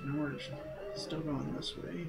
Now we're still going this way.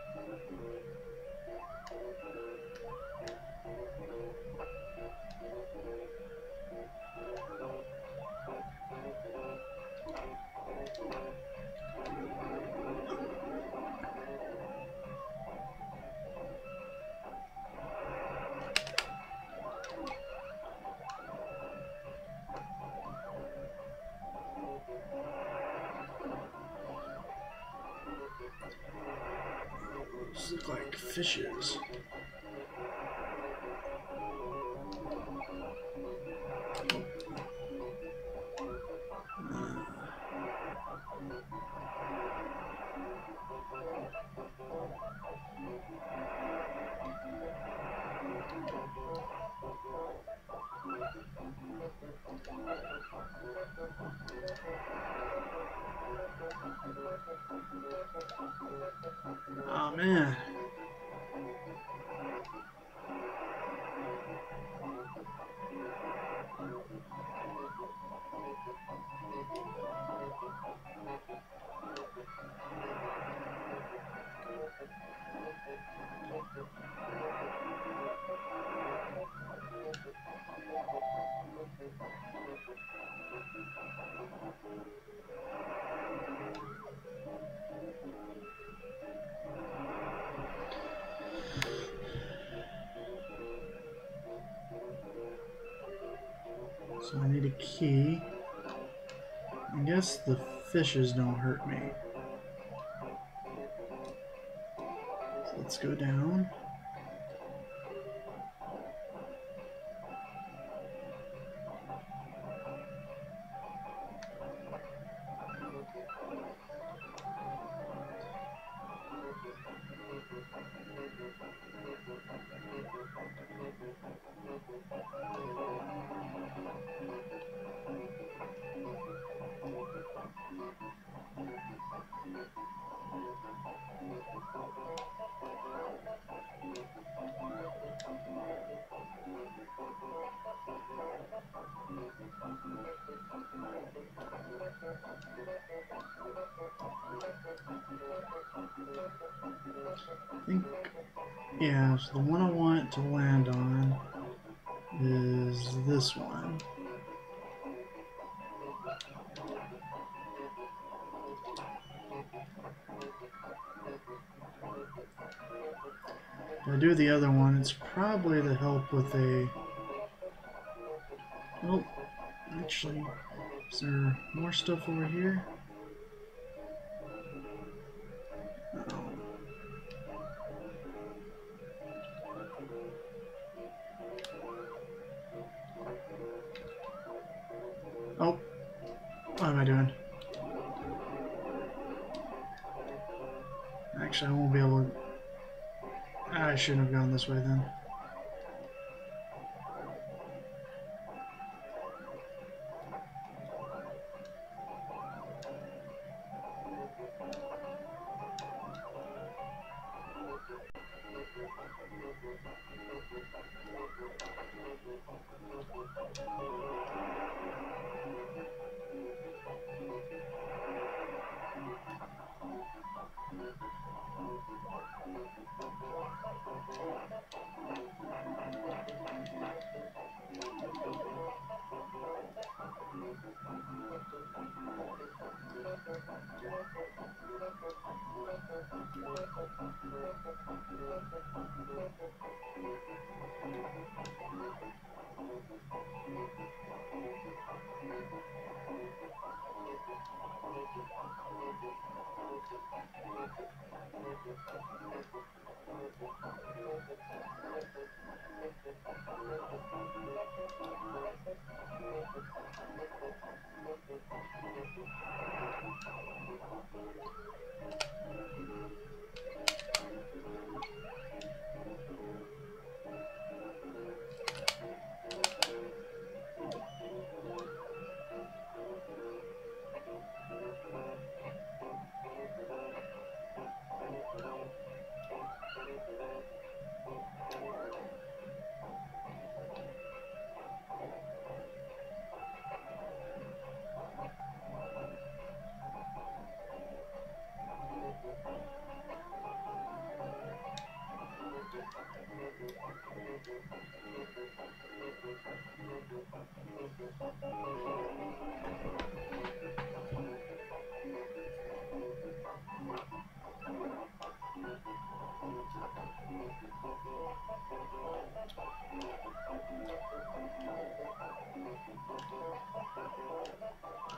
These look like fishes. Oh man. So I need a key. I guess the fishes don't hurt me. So let's go down. I think, yeah, so the one I want to land on is this one. If I do the other one, it's probably to help with a... Oh, actually, is there more stuff over here? Oh, what am I doing? Actually, I won't be able to... I shouldn't have gone this way then.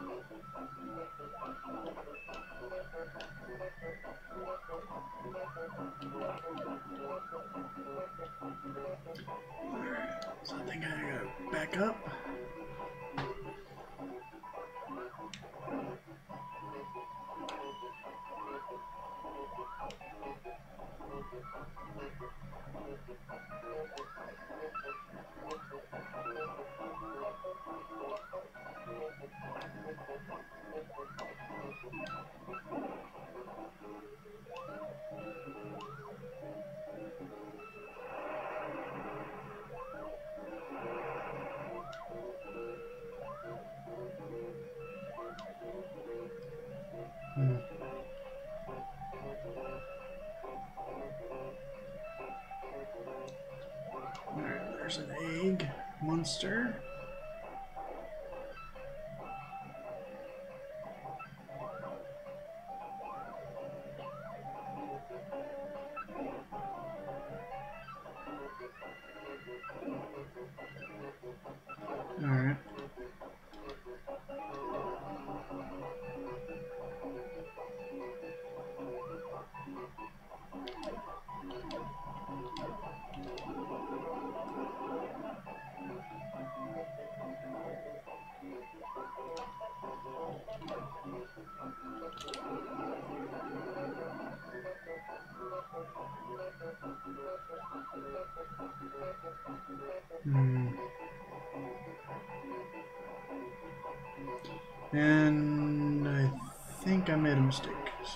So I think I gotta back up. Alright, there's an egg monster. Alright. And I think I made a mistake, so.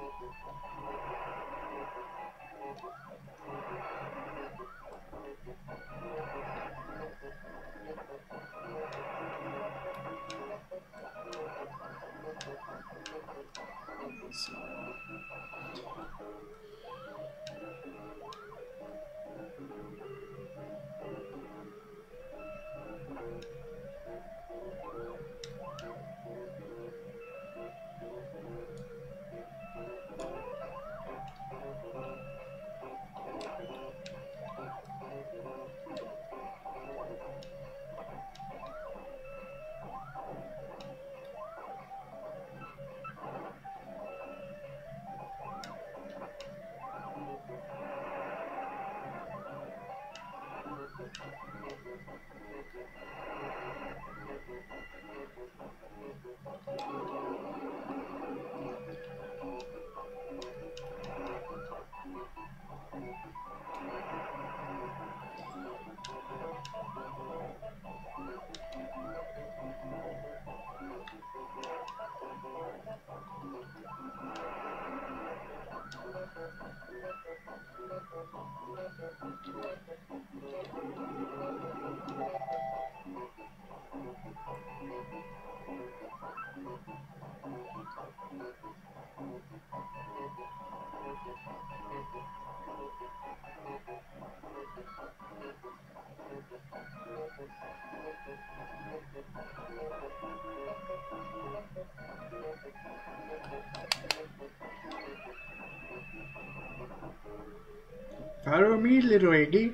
Follow me, little Iggy.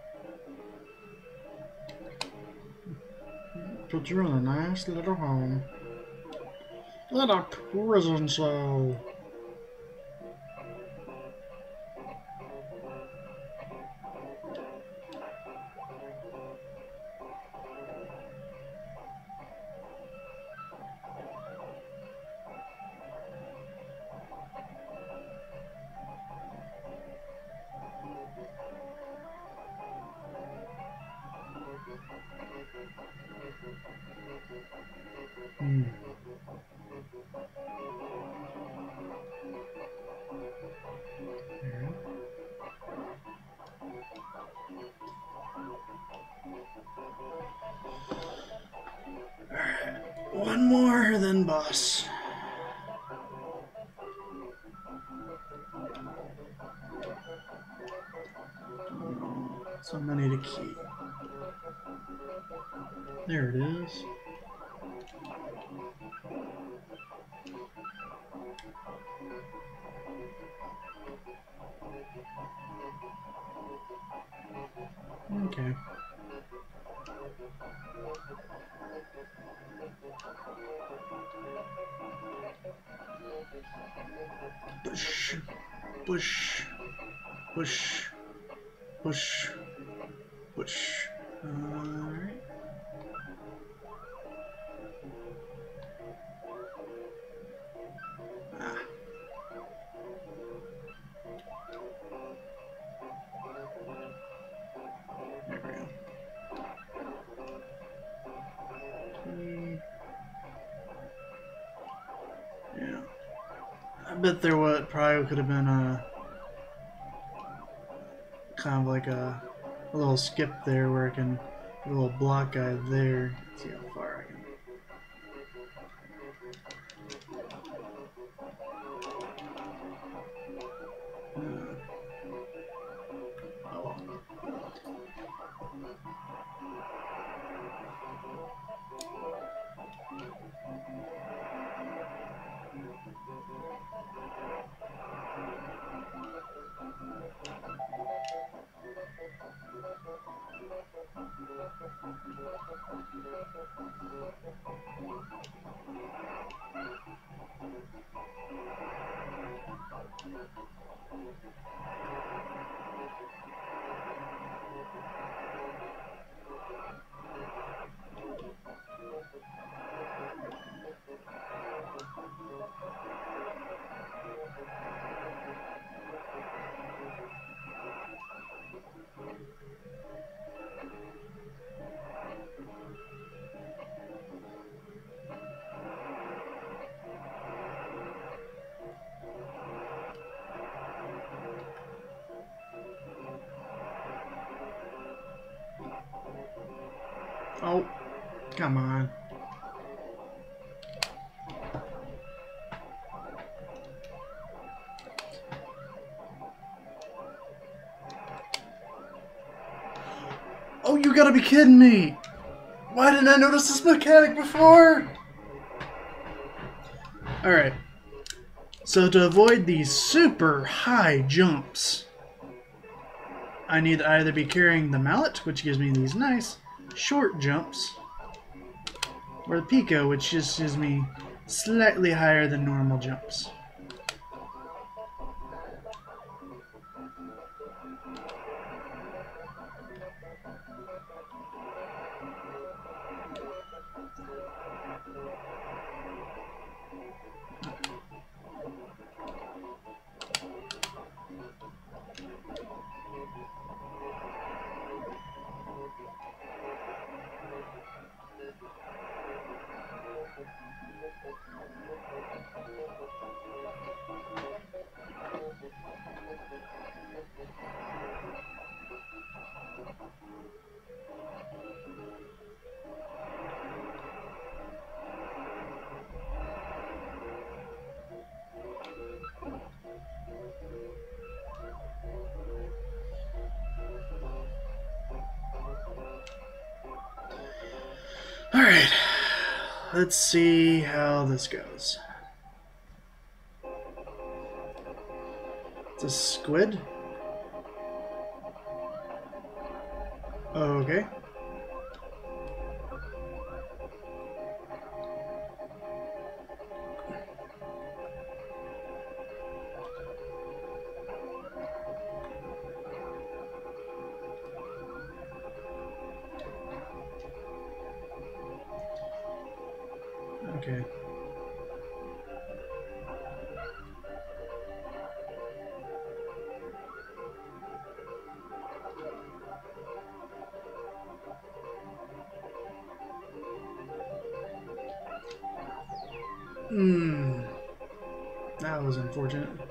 Put you in a nice little home. In a prison cell. One more, then boss. So many to keep. There it is. Okay. Push. Push. Push. Push. Alright. Ah. There we go. Yeah. I bet there probably could have been a kind of like a little skip there where I can a little block guy there. Let's see how far I can. Oh. Oh, come on. Oh, you gotta be kidding me! Why didn't I notice this mechanic before? Alright. So to avoid these super high jumps, I need to either be carrying the mallet, which gives me these nice short jumps, or the Pico, which just gives me slightly higher than normal jumps. Alright, let's see how this goes. It's a squid. Okay. Okay. That was unfortunate.